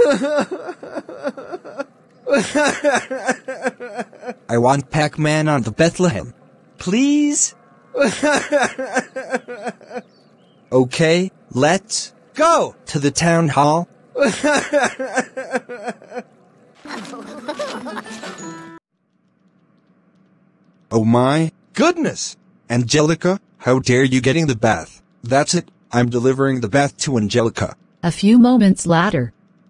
I want Pac-Man on the Bethlehem. Please? Okay, let's go to the town hall. Oh my goodness! Angelica, how dare you getting the bath? That's it, I'm delivering the bath to Angelica. A few moments later.